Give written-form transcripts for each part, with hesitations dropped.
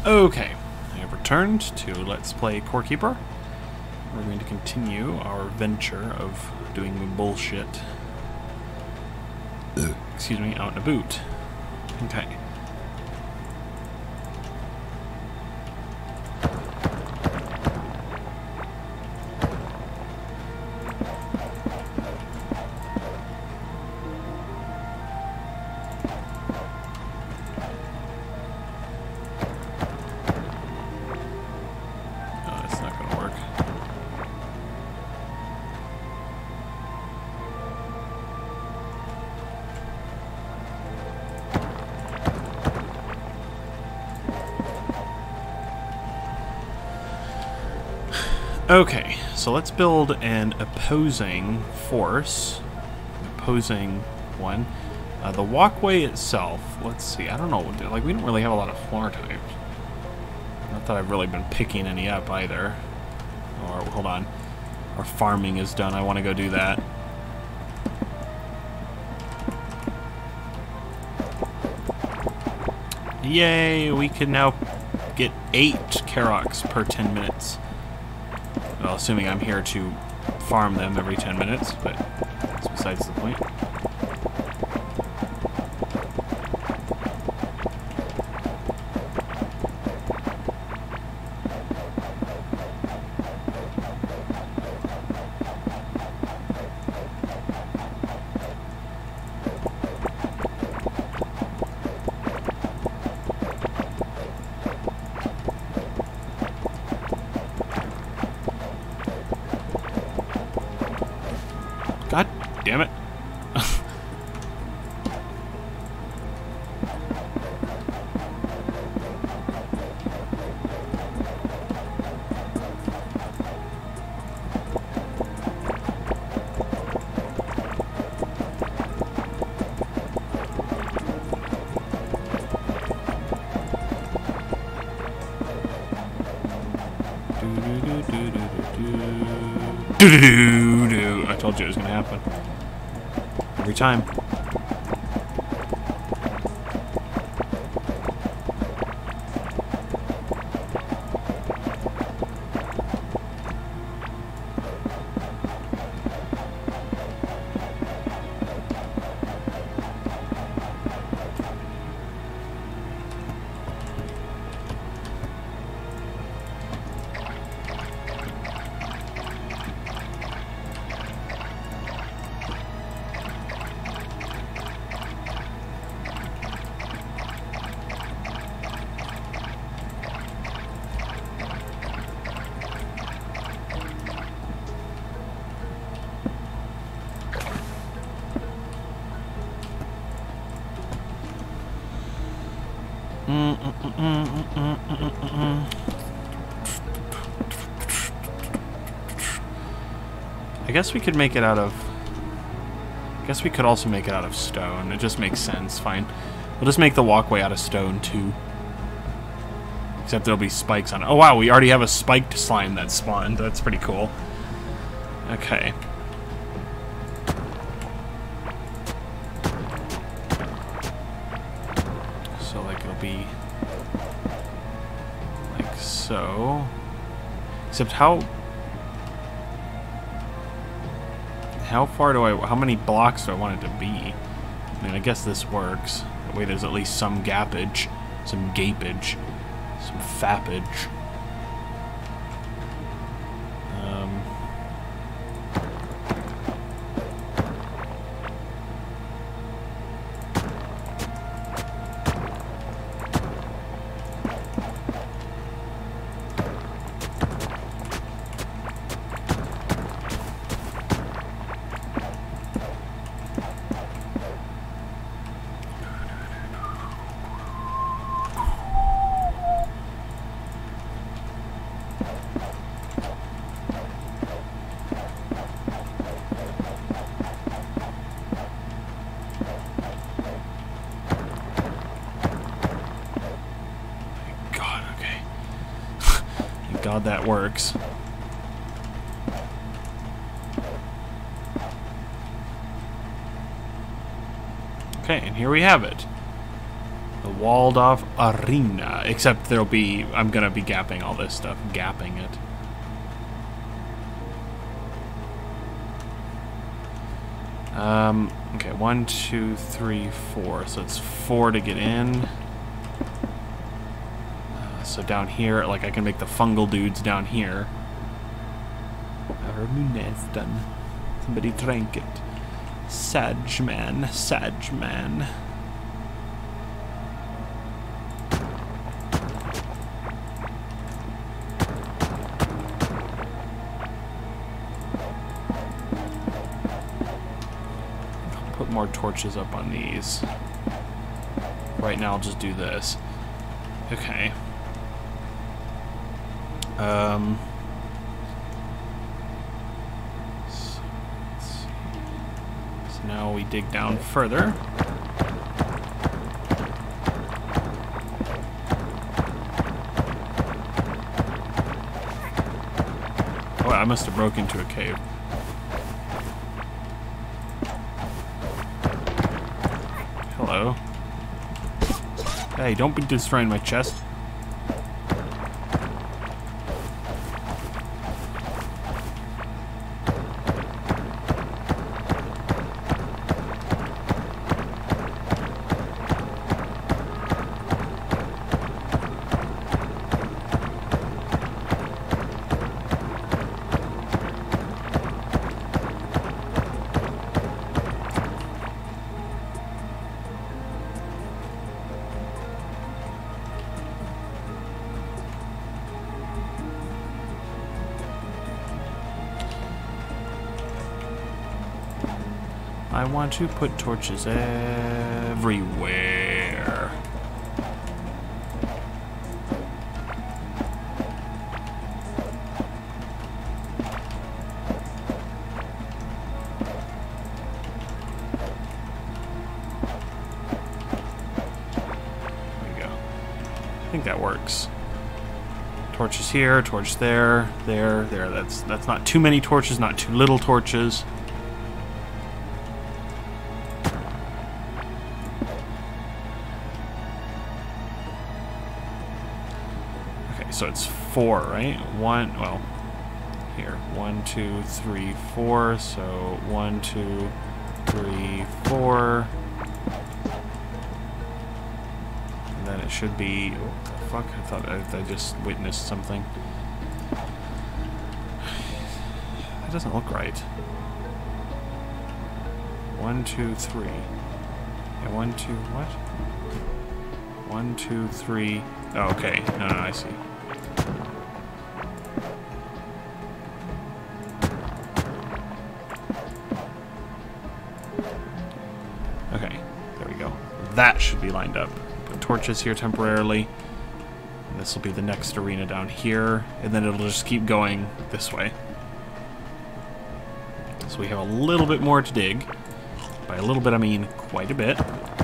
Okay, I have returned to Let's Play Core Keeper. We're going to continue our venture of doing bullshit. Excuse me, out and about. Okay. Okay, so let's build an opposing force. Opposing one. The walkway itself, let's see, I don't know, like we don't really have a lot of floor types. Not that I've really been picking any up either. Or, hold on. Our farming is done, I want to go do that. Yay, we can now get 8 Karoks per 10 minutes. Well, assuming I'm here to farm them every 10 minutes, but that's besides the point. God damn it. Do-do-do-do-do-do. I told you it was going to happen. Every time. I guess we could make it out of... I guess we could also make it out of stone. It just makes sense. Fine. We'll just make the walkway out of stone, too. Except there'll be spikes on it. Oh, wow. We already have a spiked slime that spawned. That's pretty cool. Okay. So, like, it'll be... like so. Except how far do I... how many blocks do I want it to be? I mean, I guess this works. That way there's at least some gappage. Some gapage. Some fappage. God, that works. Okay, and here we have it. The walled off arena. Except there'll be... I'm going to be gapping all this stuff. Gapping it. Okay, 1, 2, 3, 4. So it's 4 to get in. So down here, like I can make the fungal dudes down here. Done. Somebody drank it. Sag man, Sag man. Put more torches up on these. Right now I'll just do this. Okay. So let's see. So now we dig down further. Oh, I must have broke into a cave. Hello. Hey, don't be destroying my chest. I want to put torches everywhere. There we go. I think that works. Torches here, torch there, there. That's not too many torches, not too little torches. So it's 4, right? 1, well, here. 1, 2, 3, 4. So 1, 2, 3, 4. And then it should be... Oh, fuck, I thought I just witnessed something. That doesn't look right. 1, 2, 3. Yeah, 1, 2, what? 1, 2, 3. Oh, okay. No, I see. Okay, there we go. That should be lined up. Put torches here temporarily. And this will be the next arena down here. And then it'll just keep going this way. So we have a little bit more to dig. By a little bit, I mean quite a bit.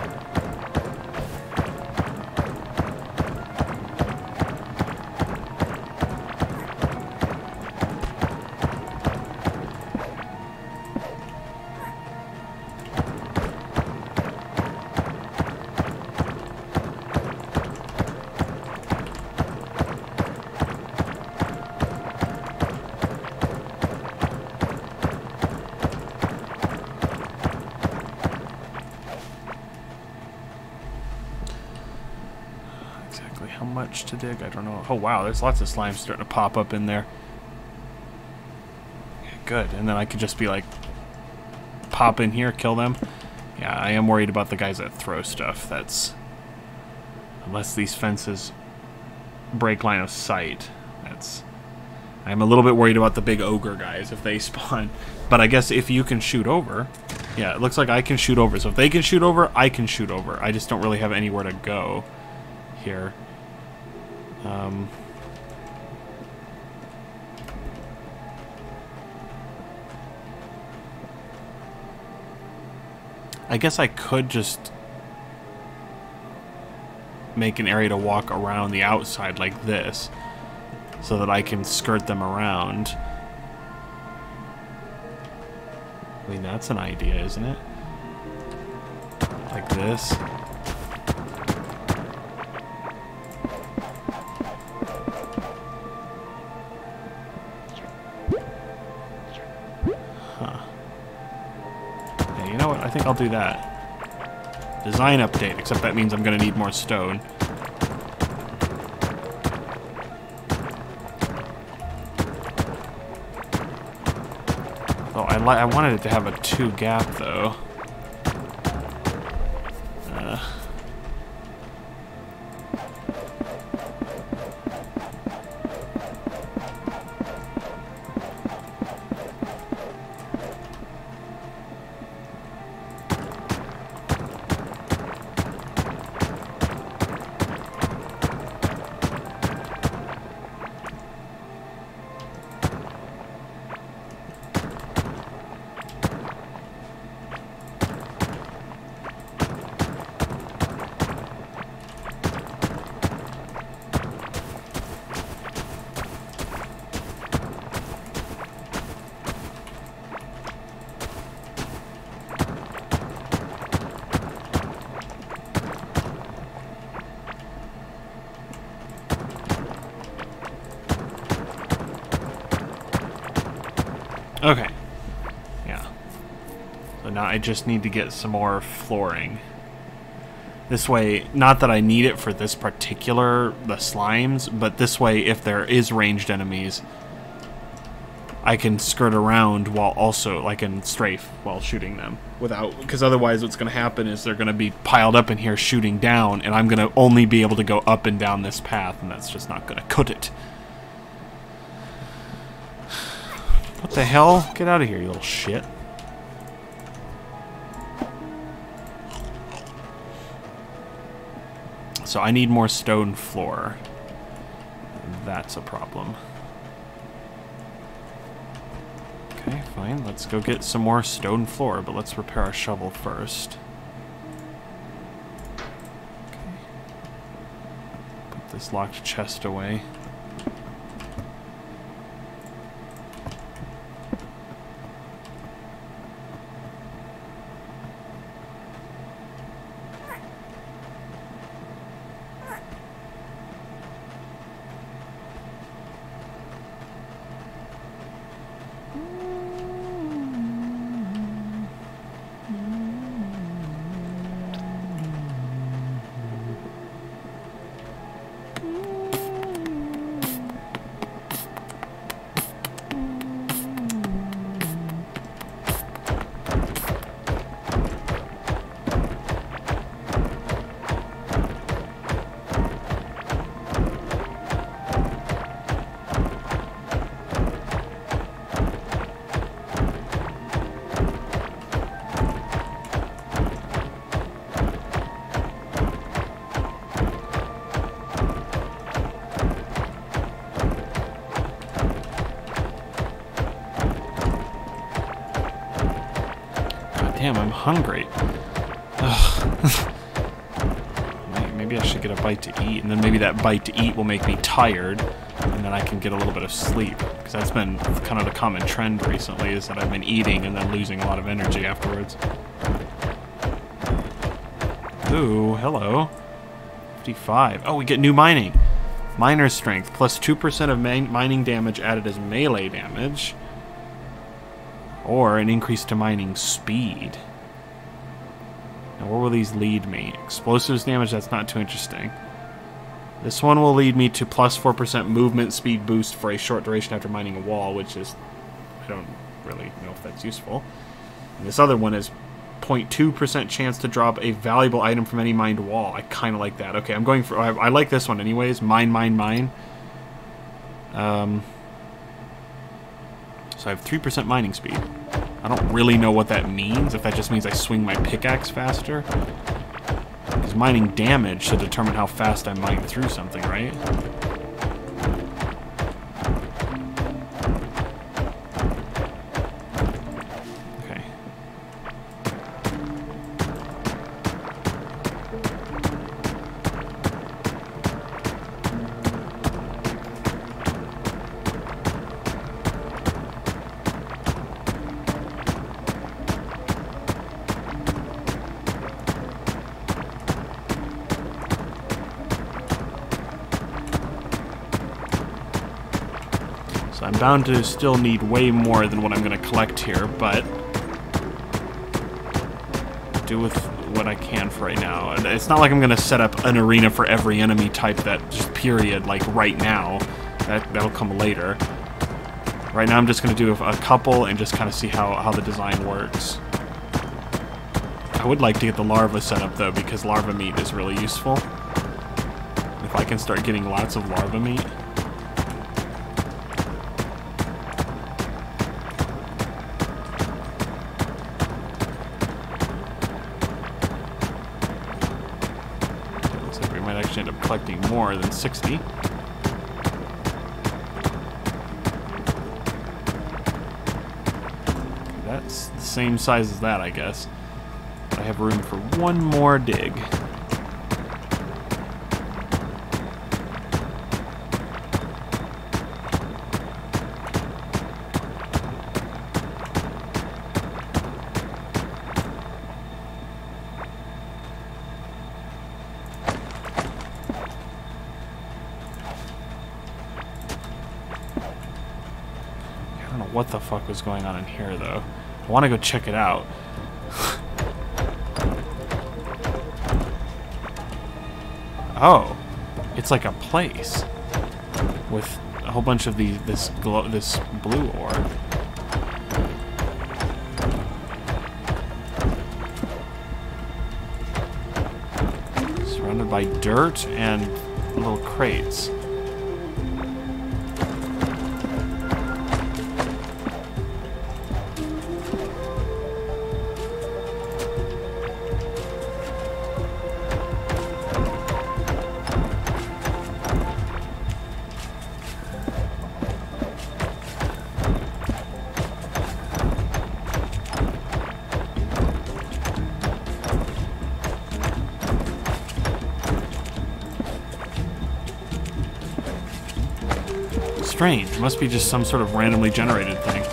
How much to dig? I don't know. Oh wow, there's lots of slime starting to pop up in there. Yeah, good. And then I could just be like, pop in here, kill them. Yeah, I am worried about the guys that throw stuff. That's... Unless these fences break line of sight. That's... I'm a little bit worried about the big ogre guys if they spawn. But I guess if you can shoot over... Yeah, it looks like I can shoot over. So if they can shoot over, I can shoot over. I just don't really have anywhere to go here. I guess I could just make an area to walk around the outside like this so that I can skirt them around. I mean, that's an idea, isn't it? Like this. update? I'll do that. Design update, except that means I'm going to need more stone. Oh, I wanted it to have a 2 gap, though. Okay. Yeah. So now I just need to get some more flooring. This way, not that I need it for this particular, the slimes, but this way, if there is ranged enemies, I can skirt around while also, I can strafe while shooting them. Without, because otherwise what's going to happen is they're going to be piled up in here shooting down, and I'm going to only be able to go up and down this path, and that's just not going to cut it. What the hell? Get out of here, you little shit. So I need more stone floor. That's a problem. Okay, fine. Let's go get some more stone floor, but let's repair our shovel first. Okay. Put this locked chest away. Damn, I'm hungry. Maybe I should get a bite to eat, and then maybe that bite to eat will make me tired, and then I can get a little bit of sleep. Because that's been kind of the common trend recently, is that I've been eating and then losing a lot of energy afterwards. Ooh, hello. 55. Oh, we get new mining. Miner strength, plus 2% of mining damage added as melee damage. Or an increase to mining speed. Now, where will these lead me? Explosives damage, that's not too interesting. This one will lead me to plus 4% movement speed boost for a short duration after mining a wall, which is, I don't really know if that's useful. And this other one is 0.2% chance to drop a valuable item from any mined wall. I kind of like that. Okay, I'm going for, I like this one anyways. Mine. So I have 3% mining speed. I don't really know what that means, if that just means I swing my pickaxe faster. Because mining damage should determine how fast I mine through something, right? Okay. I'm bound to still need way more than what I'm going to collect here, but do with what I can for right now. And it's not like I'm gonna set up an arena for every enemy type that just period, like right now. That'll come later. Right now I'm just gonna do a couple and just kind of see how the design works. I would like to get the larva set up though, because larva meat is really useful. If I can start getting lots of larva meat. Looks like we might actually end up collecting more than 60. That's the same size as that, I guess. I have room for one more dig. I don't know what the fuck was going on in here, though. I want to go check it out. Oh, it's like a place with a whole bunch of this blue ore. Surrounded by dirt and little crates. Strange. It must be just some sort of randomly generated thing.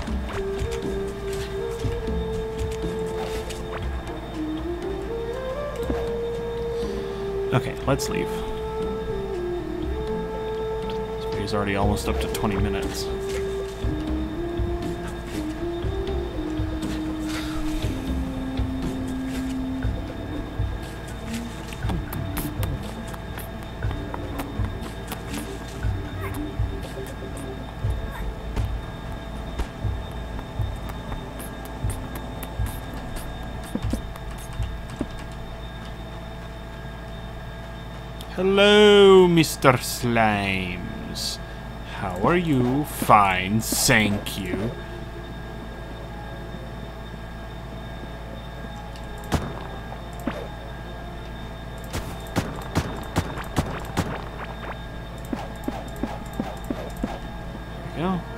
Okay, let's leave. This video's already almost up to 20 minutes. Hello, Mr. Slimes. How are you? Fine, thank you. There we go.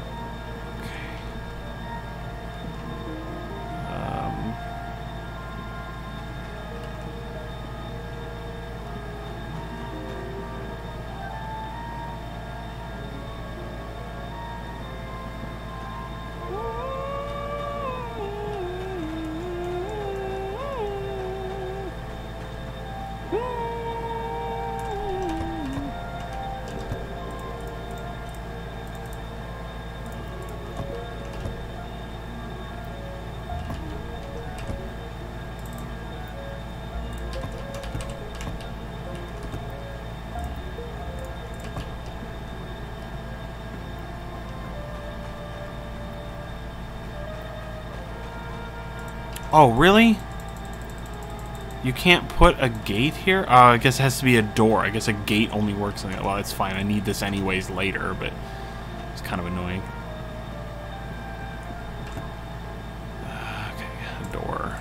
Oh, really? You can't put a gate here? I guess it has to be a door. I guess a gate only works on it. Well, it's fine. I need this anyways later, but it's kind of annoying. Okay, a door.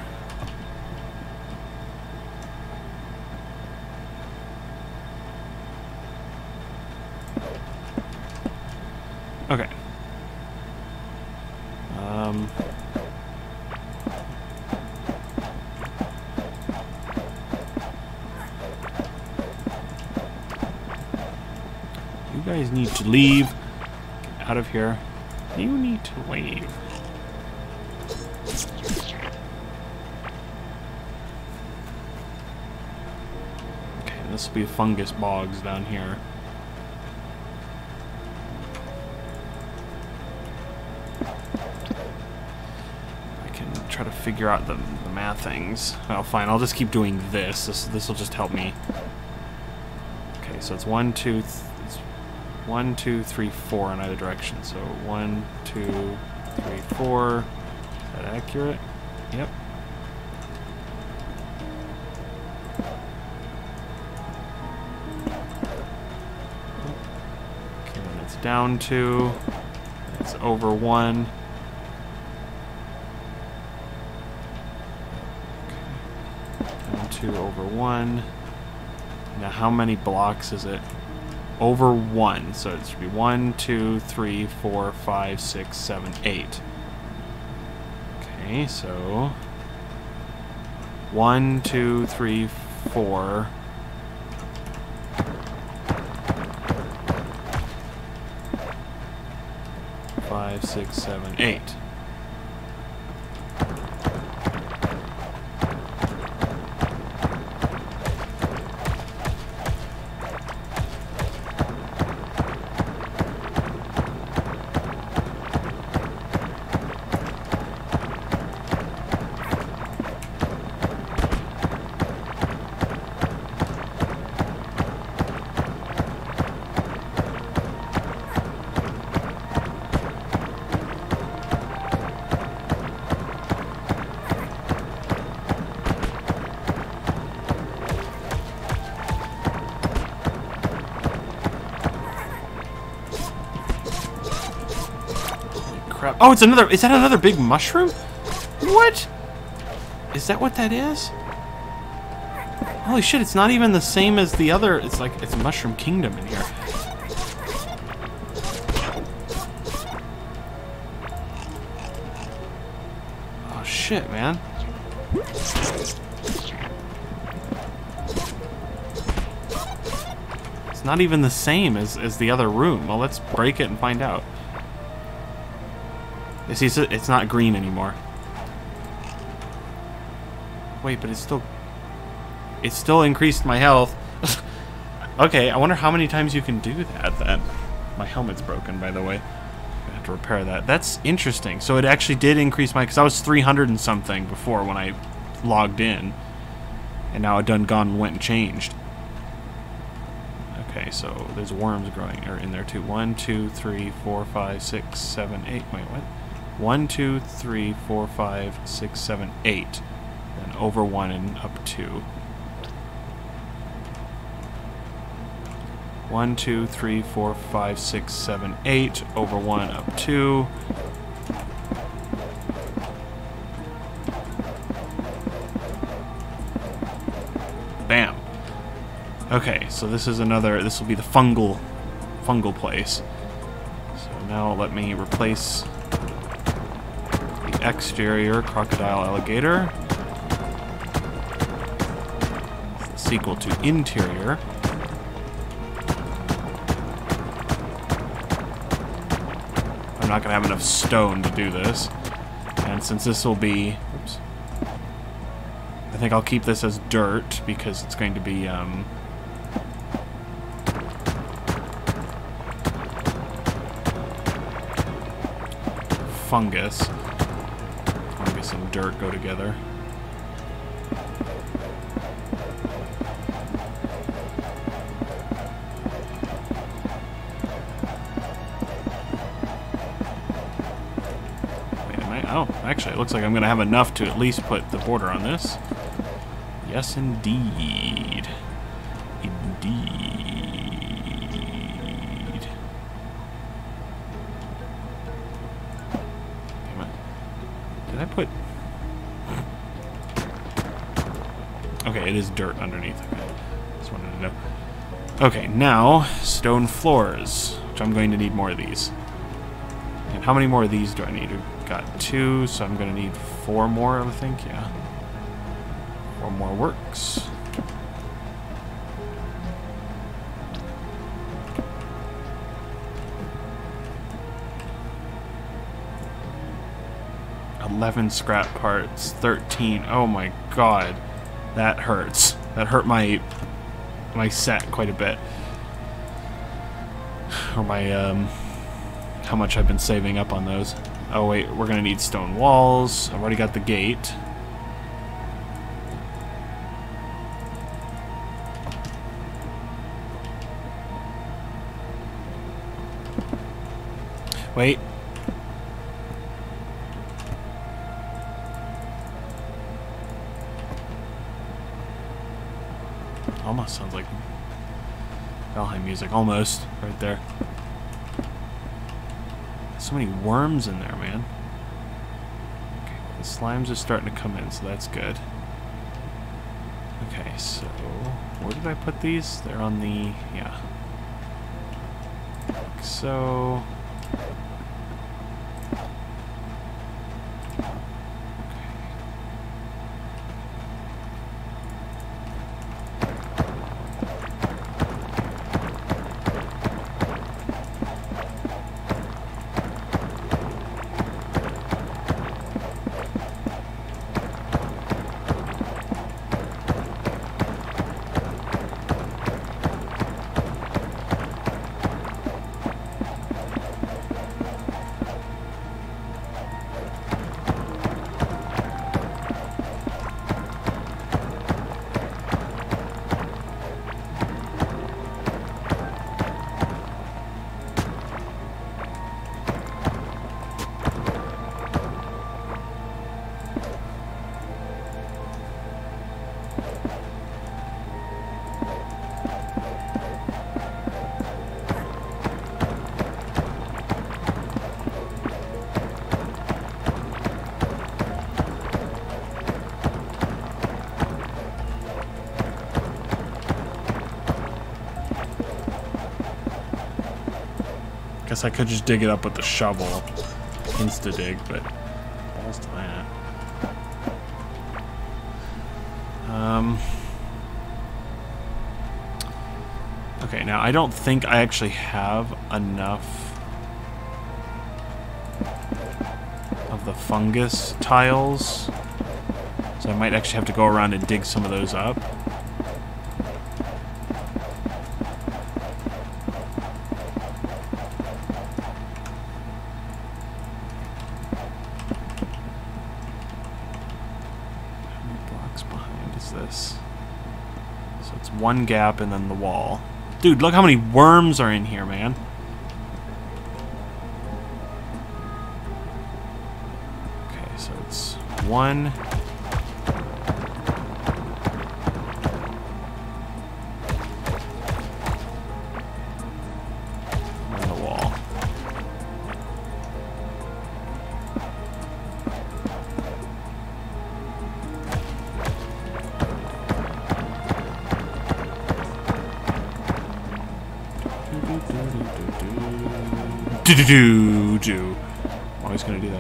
Okay. You guys need to leave. Get out of here. You need to leave. Okay, this will be fungus bogs down here. I can try to figure out the math things. Oh, fine. I'll just keep doing this. This will just help me. Okay, so it's 1, 2, it's 1, 2, 3, 4 in either direction. So 1, 2, 3, 4. Is that accurate? Yep. Okay, then it's down 2. It's over 1. Okay. Down 2 over 1. Now how many blocks is it? Over 1. So it should be 1, 2, 3, 4, 5, 6, 7, 8. Okay, so 1, 2, 3, 4. 5, 6, 7, 8. Oh, it's another. Is that another big mushroom? What? Is that what that is? Holy shit! It's not even the same as the other. It's like it's Mushroom Kingdom in here. Oh shit, man! It's not even the same as the other room. Well, let's break it and find out. See, it's not green anymore. Wait, but it's still increased my health. Okay, I wonder how many times you can do that. My helmet's broken, by the way. I have to repair that. That's interesting. So it actually did increase my, because I was 300 and something before when I logged in, and now it went and changed. Okay, so there's worms growing in there too. 1, 2, 3, 4, 5, 6, 7, 8. Wait, what? 1, 2, 3, 4, 5, 6, 7, 8. Then over 1 and up 2. 1, 2, 3, 4, 5, 6, 7, 8. Over 1, up 2. Bam. Okay, so this is another. This will be the fungal place. So now let me replace exterior crocodile alligator. It's the sequel to interior. I'm not gonna have enough stone to do this, and since this will be, oops, I think I'll keep this as dirt because it's going to be fungus. And dirt go together. Wait, oh, actually, it looks like I'm going to have enough to at least put the border on this. Yes, indeed. Indeed. Did I put... Okay, it is dirt underneath. Okay. Just wanted to know. Okay, now, stone floors, which I'm going to need more of these. And how many more of these do I need? We've got 2, so I'm going to need 4 more, I think, yeah. 4 more works. $11 scrap parts, 13. Oh my god, that hurts. That hurt my set quite a bit. Or my how much I've been saving up on those. Oh wait, we're gonna need stone walls. I've already got the gate. Wait. Almost sounds like Valheim music. Almost. Right there. So many worms in there, man. Okay, the slimes are starting to come in, so that's good. Okay, so where did I put these? They're on the... yeah. Like so... Guess I could just dig it up with the shovel. Insta-dig, but... balls to that. Okay, now I don't think I actually have enough of the fungus tiles. So I might actually have to go around and dig some of those up. So it's one gap and then the wall. Dude, look how many worms are in here, man. Okay, so it's one. And the wall. Do. Always gonna do that.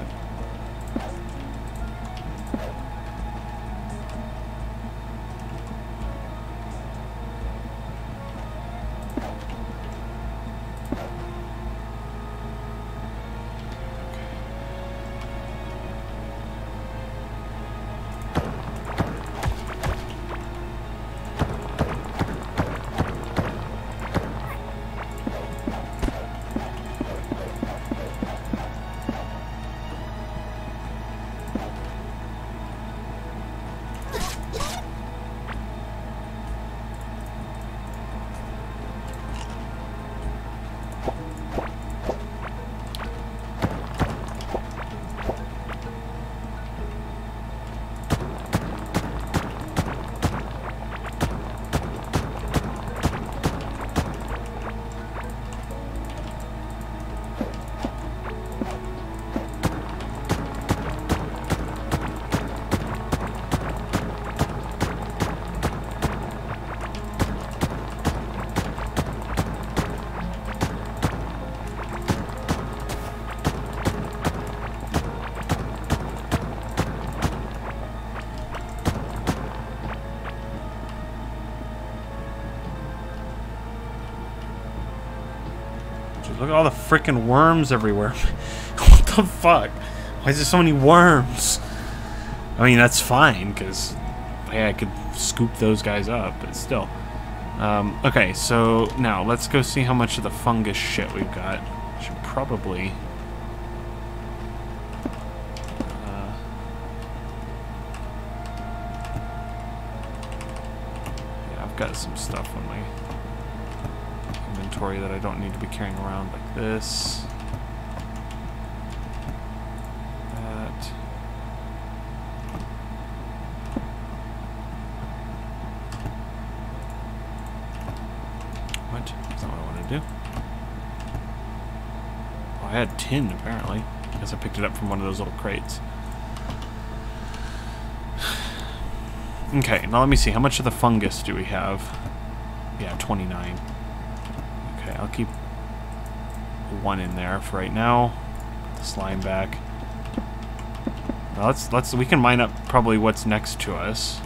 Look at all the freaking worms everywhere. What the fuck? Why is there so many worms? I mean, that's fine, because hey, I could scoop those guys up, but still. Okay, so now let's go see how much of the fungus shit we've got. Should probably... I've got some stuff on my inventory that I don't need to be carrying around, like this. That. What? That's not what I want to do. Oh, I had tin, apparently. I guess I picked it up from one of those little crates. Okay, now let me see. How much of the fungus do we have? Yeah, 29. Okay, I'll keep one in there for right now. Put the slime back. Now we can mine up probably what's next to us.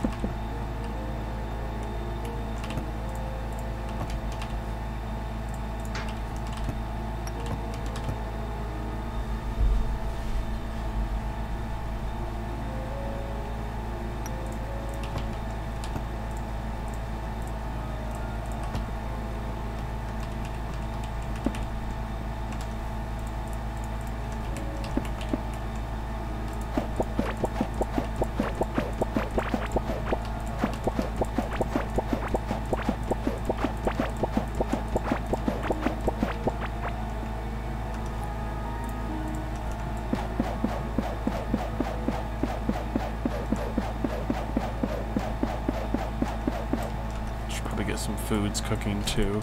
Get some foods cooking too.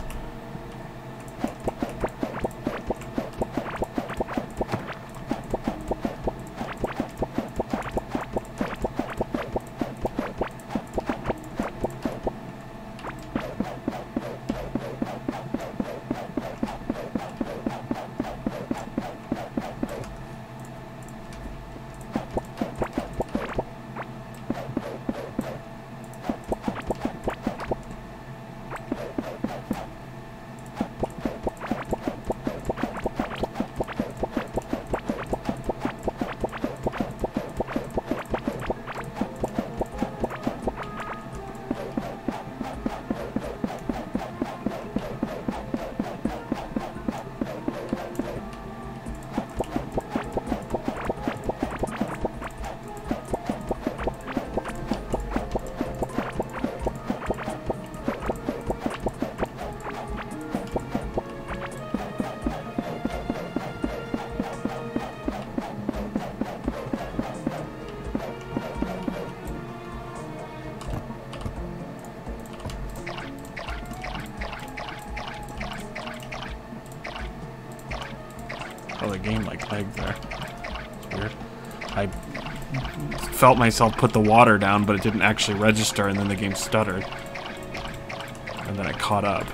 Oh, the game like lagged there. It's weird. I felt myself put the water down, but it didn't actually register, and then the game stuttered. And then it caught up.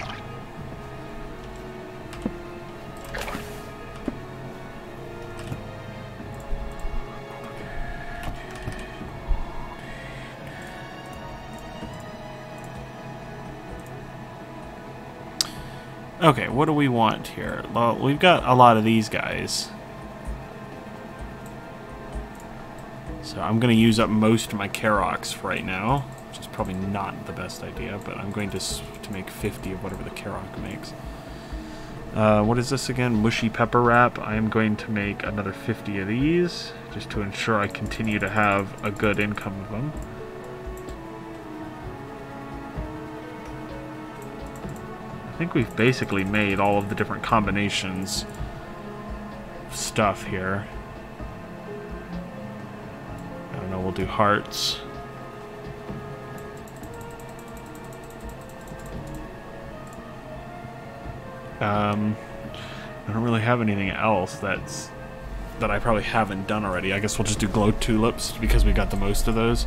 Okay, what do we want here? Well, we've got a lot of these guys. So I'm going to use up most of my Karoks for right now, which is probably not the best idea, but I'm going to make 50 of whatever the Karok makes. What is this again? Mushy pepper wrap. I am going to make another 50 of these, just to ensure I continue to have a good income of them. I think we've basically made all of the different combinations of stuff here. I don't know, we'll do hearts. I don't really have anything else that I probably haven't done already. I guess we'll just do glow tulips because we got the most of those.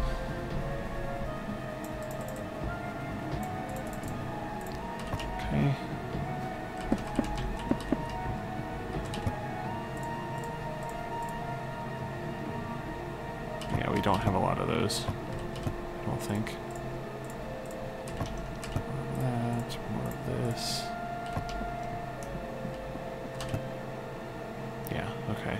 Okay. Yeah, we don't have a lot of those, I don't think. More of that, more of this. Yeah, okay.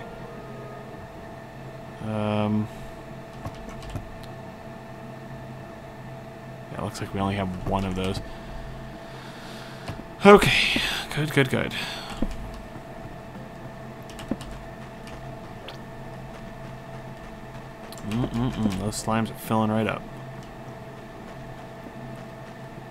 Yeah, it looks like we only have one of those. Okay, good, good, good. Those slimes are filling right up.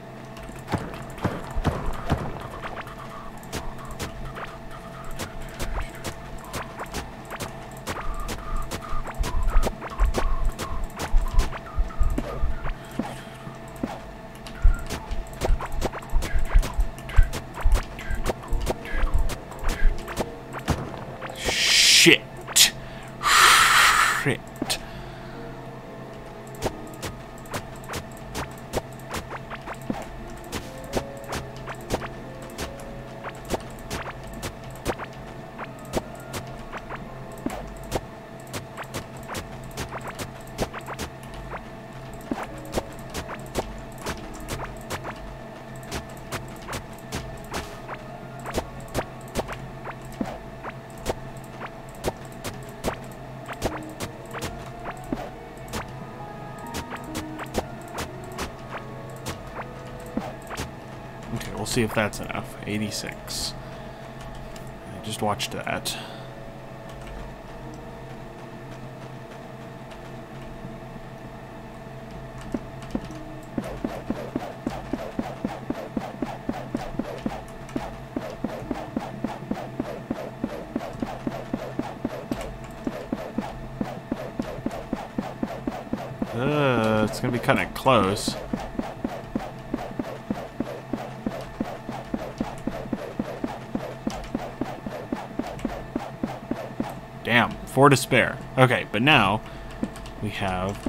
see if that's enough. 86. I just watched that. It's gonna be kind of close. Damn, 4 to spare. Okay, but now we have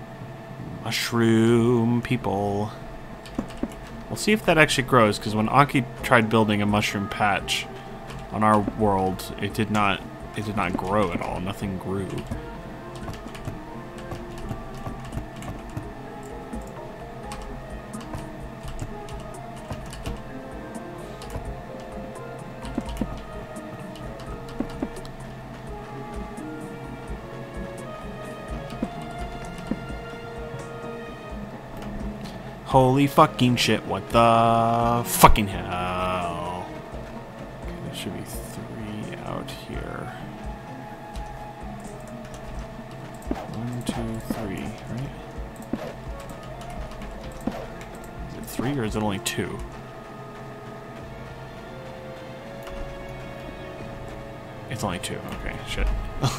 mushroom people. We'll see if that actually grows, because when Aki tried building a mushroom patch on our world, it did not grow at all. Nothing grew. Holy fucking shit, what the fucking hell? Okay, there should be 3 out here. 1, 2, 3, right? Is it 3 or is it only 2? It's only 2, okay, shit.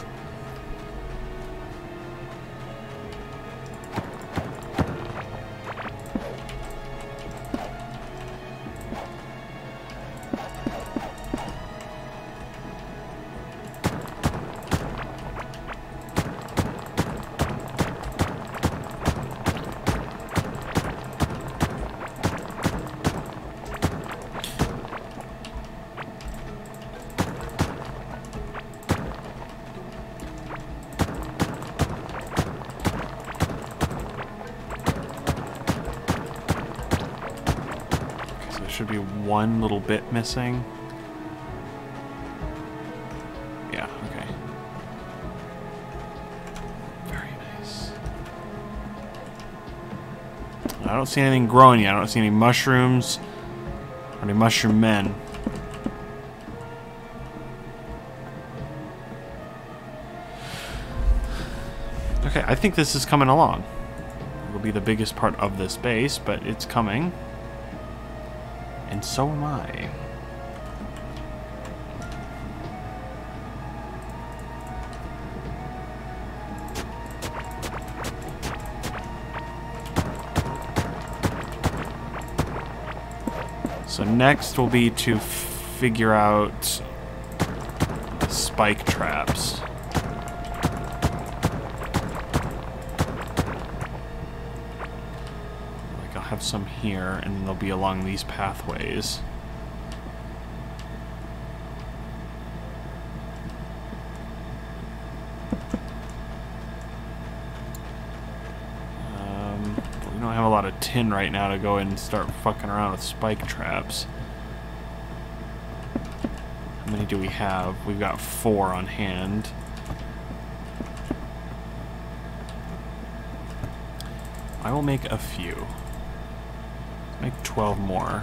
Should be 1 little bit missing. Yeah, okay. Very nice. I don't see anything growing yet. I don't see any mushrooms or any mushroom men. Okay, I think this is coming along. It'll be the biggest part of this base, but it's coming. And so am I. So next will be to figure out the spike traps. Have some here, and they'll be along these pathways. But we don't have a lot of tin right now to go in and start fucking around with spike traps. How many do we have? We've got 4 on hand. I will make a few. Make 12 more.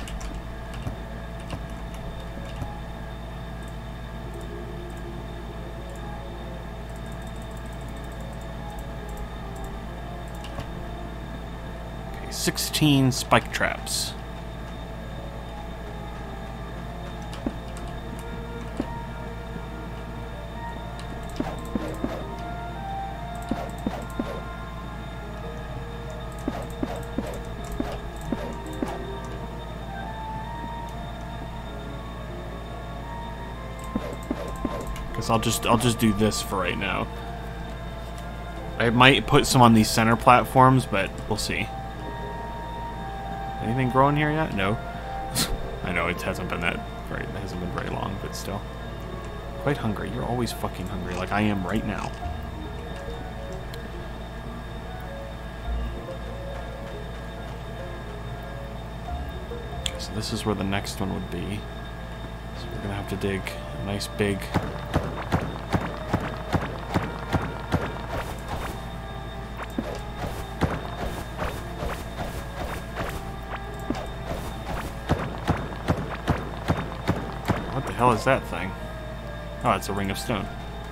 Okay, 16 spike traps. I'll just do this for right now. I might put some on these center platforms, but we'll see. Anything growing here yet? No. I know it hasn't been very long, but still. Quite hungry. You're always fucking hungry, like I am right now. Okay, so this is where the next one would be. So we're gonna have to dig a nice big. What the hell is that thing? Oh, it's a ring of stone.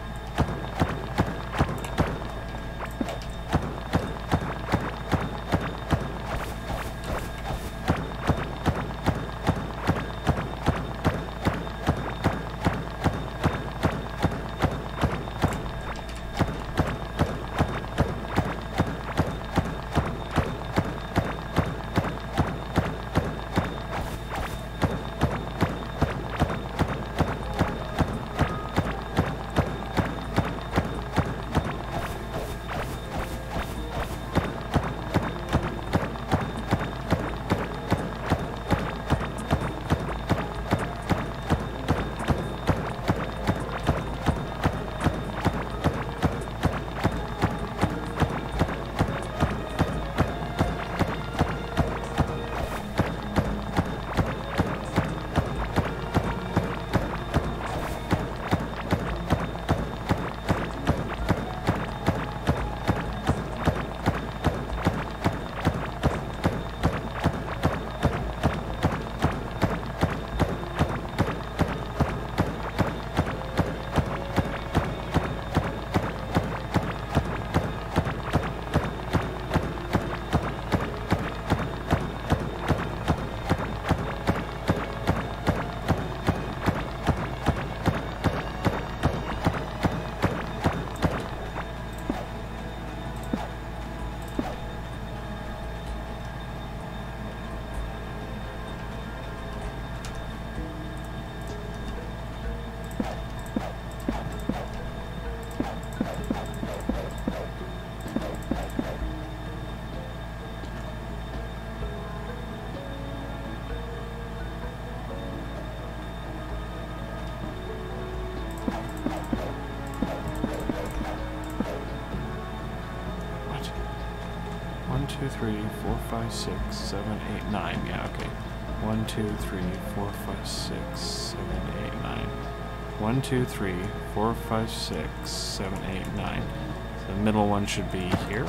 Two, 3, 4, 5, 6, 7, 8, 9. Yeah, okay. 1, 2, 3, 4, 5, 6, 7, 8, 9. 1, 2, 3, 4, 5, 6, 7, 8, 9. So the middle one should be here.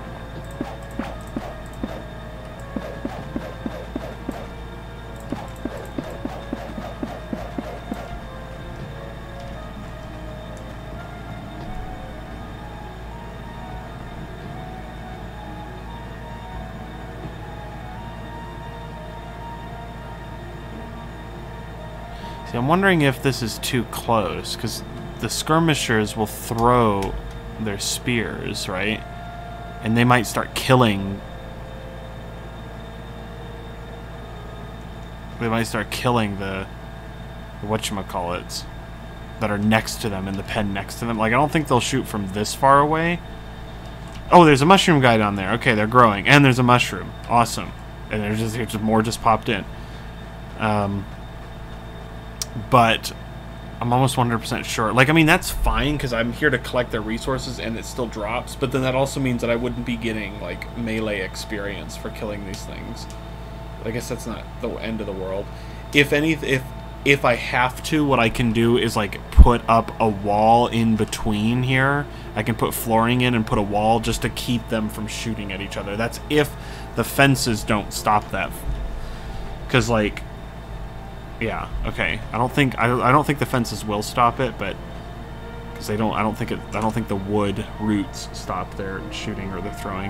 See, I'm wondering if this is too close, because the skirmishers will throw their spears, right? And they might start killing... They might start killing the whatchamacallits that are next to them, in the pen next to them. Like, I don't think they'll shoot from this far away. Oh, there's a mushroom guy down there. Okay, they're growing. And there's a mushroom. Awesome. And there's just more just popped in. But I'm almost 100% sure. Like, I mean, that's fine, because I'm here to collect their resources, and it still drops. But then that also means that I wouldn't be getting, like, melee experience for killing these things. But I guess that's not the end of the world. If I have to, what I can do is, like, put up a wall in between here. I can put flooring in and put a wall just to keep them from shooting at each other. That's if the fences don't stop that. Because, like... Yeah. Okay. I don't think the fences will stop it, but because I don't think the wood roots stop their shooting or their throwing.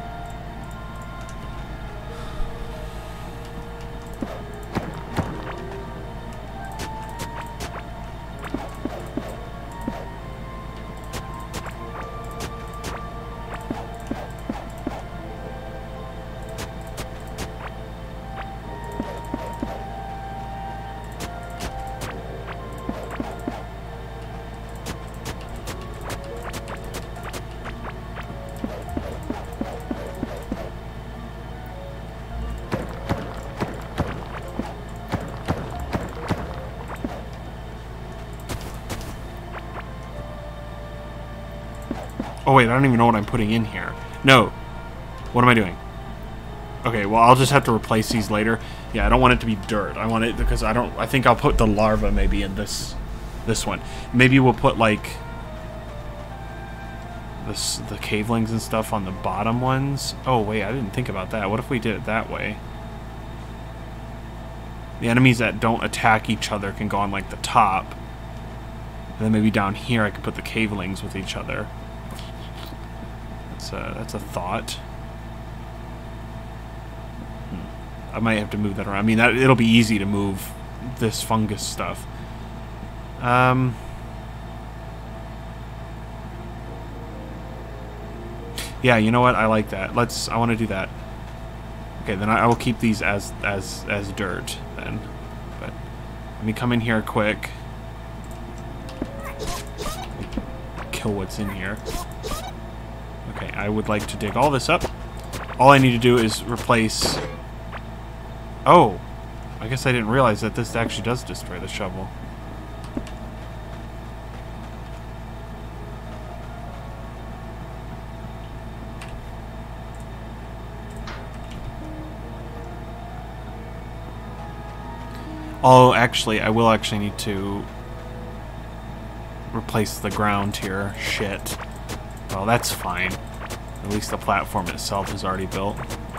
Oh wait, I don't even know what I'm putting in here. No. What am I doing? Okay, well, I'll just have to replace these later. Yeah, I don't want it to be dirt. I want it because I think I'll put the larva maybe in this one. Maybe we'll put like the cavelings and stuff on the bottom ones. Oh wait, I didn't think about that. What if we did it that way? The enemies that don't attack each other can go on like the top. And then maybe down here I could put the cavelings with each other. That's a thought. I might have to move that around. I mean, it'll be easy to move this fungus stuff. Yeah, you know what? I like that. I want to do that. Okay, then I will keep these as dirt then. But let me come in here quick. Kill what's in here. Okay, I would like to dig all this up. All I need to do is replace... Oh! I guess I didn't realize that this actually does destroy the shovel. Oh, actually, I will actually need to replace the ground here. Shit. Well, that's fine. At least the platform itself is already built.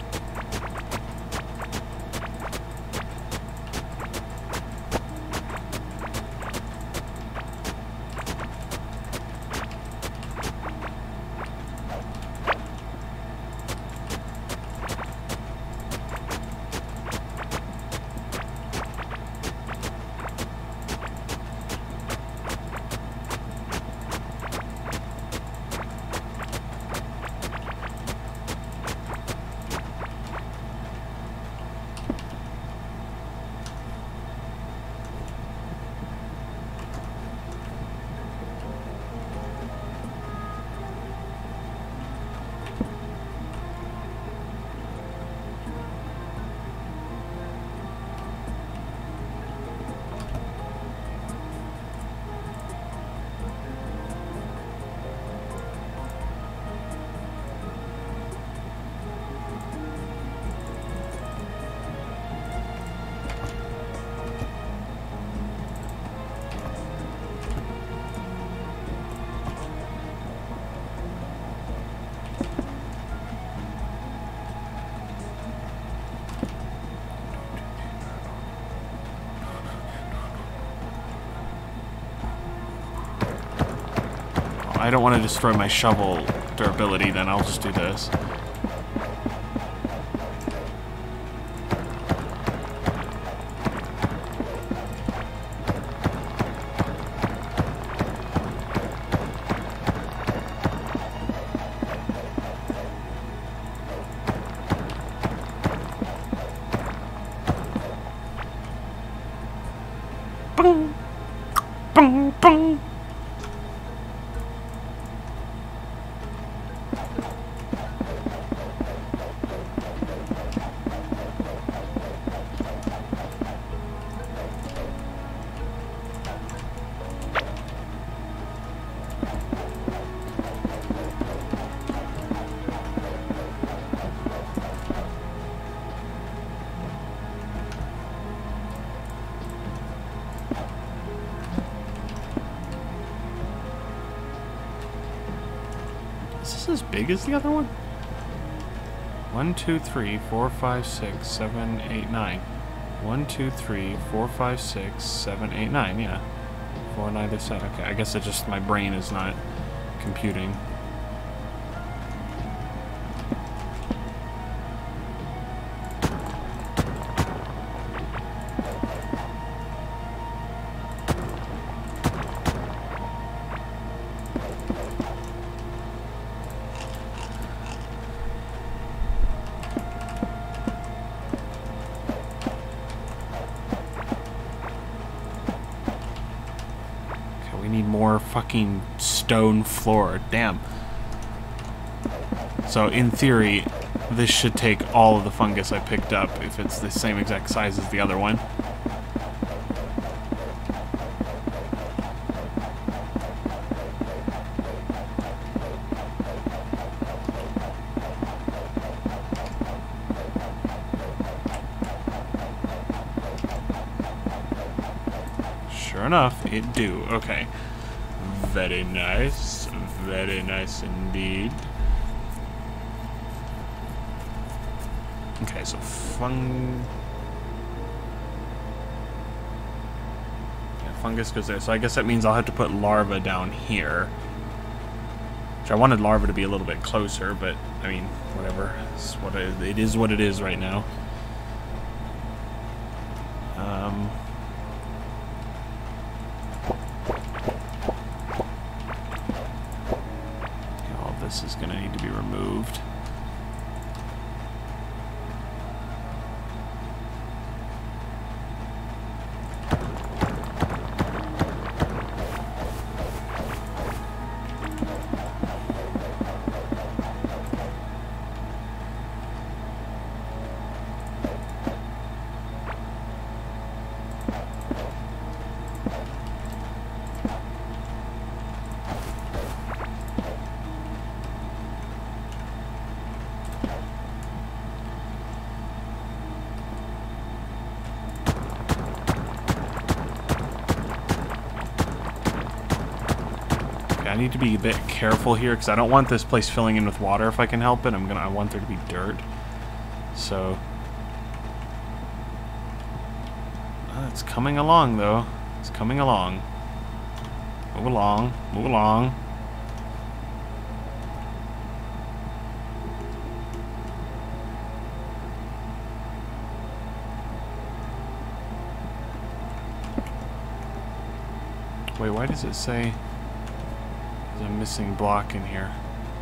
I don't want to destroy my shovel durability, then I'll just do this. Boom! Boom! Boom! Is this as big as the other one? 1, 2, 3, 4, 5, 6, 7, 8, 9. 1, 2, 3, 4, 5, 6, 7, 8, 9. Yeah. 4 on either side. Okay, I guess it just, my brain is not computing. More fucking stone floor. Damn. So in theory, this should take all of the fungus I picked up if it's the same exact size as the other one. Sure enough, it do. Okay. Very nice. Very nice indeed. Okay, so fungus goes there. So I guess that means I'll have to put larva down here. Which I wanted larva to be a little bit closer, but I mean, whatever. It is what it is right now. All this is going to need to be removed. I need to be a bit careful here because I don't want this place filling in with water if I can help it. I want there to be dirt. So it's coming along though. It's coming along. Move along. Move along. Wait, why does it say there's a missing block in here?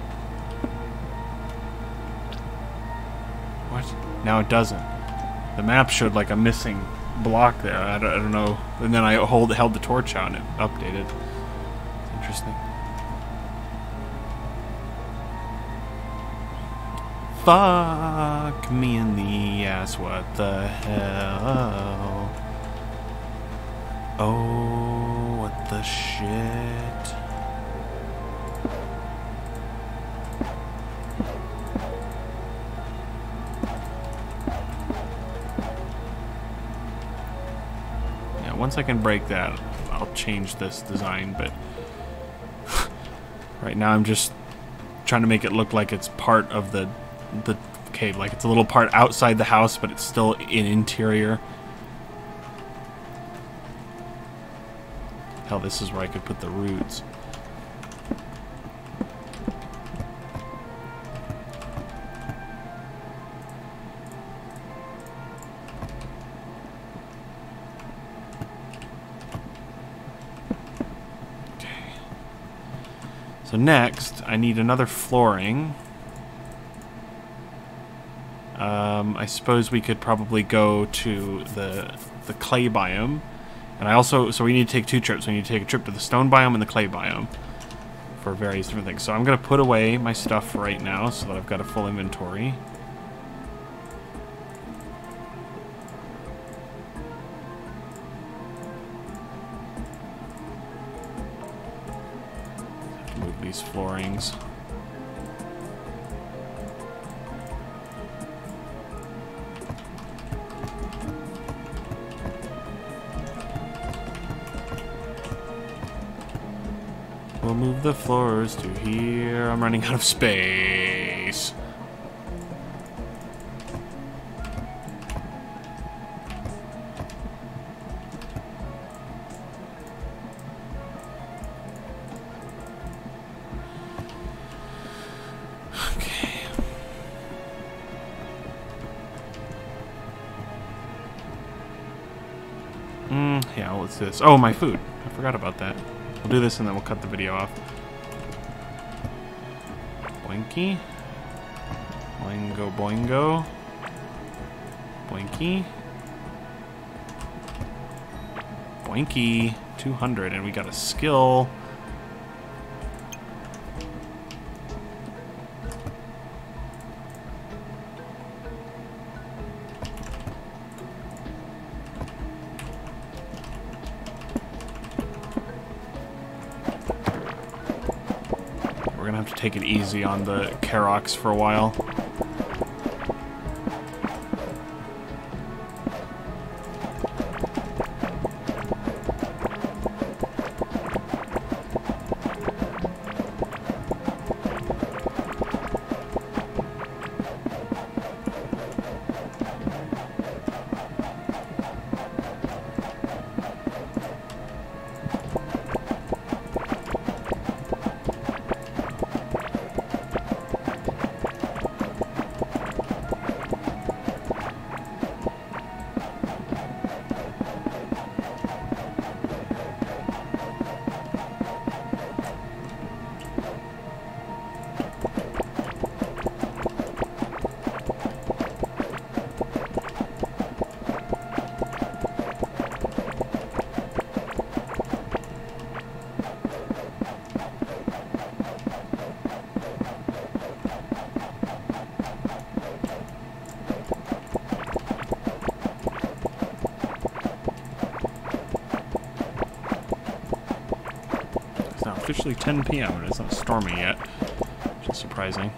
What? Now it doesn't. The map showed like a missing block there. I don't know. And then I held the torch out and it updated. It's interesting. Fuck me in the ass. What the hell? Oh, what the shit? Once I can break that, I'll change this design, but right now I'm just trying to make it look like it's part of the cave, like it's a little part outside the house, but it's still in interior. Hell, this is where I could put the roots. So next, I need another flooring. I suppose we could probably go to the clay biome. And I also, so we need to take two trips. We need to take a trip to the stone biome and the clay biome for various different things. So I'm going to put away my stuff right now so that I've got a full inventory. Move these floorings. We'll move the floors to here. I'm running out of space. Okay. Yeah, what's this? Oh, my food. I forgot about that. We'll do this and then we'll cut the video off. Boinky. Boingo, boingo. Boinky. Boinky. 200, and we got a skill. Have to take it easy on the Karoks for a while. officially 10 p.m. and it's not stormy yet, which is surprising.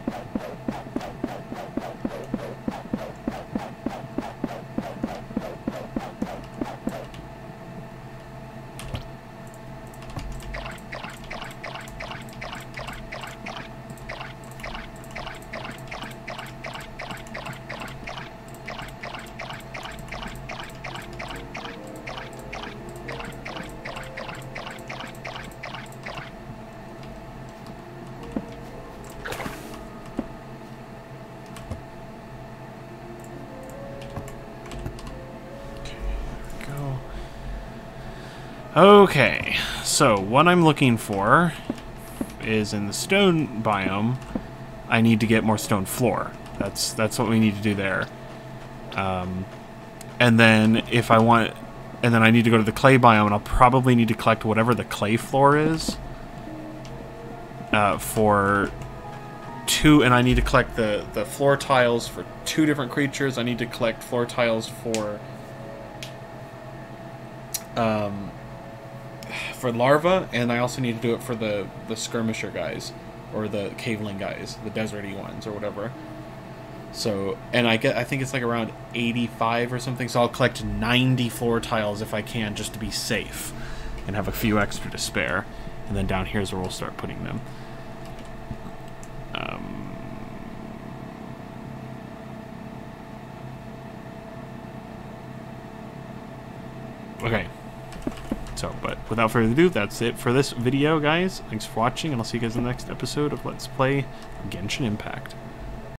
Okay, so what I'm looking for is in the stone biome, I need to get more stone floor. That's what we need to do there. And then if I want, and then I need to go to the clay biome, and I'll probably need to collect whatever the clay floor is for two, and I need to collect the floor tiles for 2 different creatures. I need to collect floor tiles for larva, and I also need to do it for the skirmisher guys, or the caveling guys, the deserty ones, or whatever. So, and I think it's like around 85 or something, so I'll collect 90 floor tiles if I can, just to be safe, and have a few extra to spare. And then down here's where we'll start putting them. Okay. So, but without further ado, that's it for this video, guys. Thanks for watching, and I'll see you guys in the next episode of Let's Play Genshin Impact.